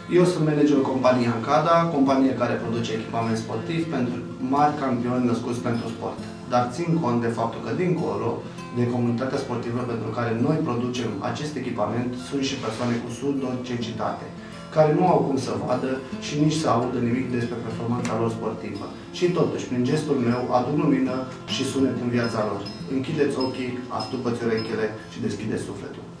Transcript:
Eu sunt managerul companiei Ancada, companie care produce echipament sportiv pentru mari campioni născuți pentru sport. Dar țin cont de faptul că dincolo de comunitatea sportivă pentru care noi producem acest echipament, sunt și persoane cu surdocincitate, care nu au cum să vadă și nici să audă nimic despre performanța lor sportivă. Și totuși, prin gestul meu, aduc lumină și sunet în viața lor. Închideți ochii, astupă-ți urechile și deschideți sufletul.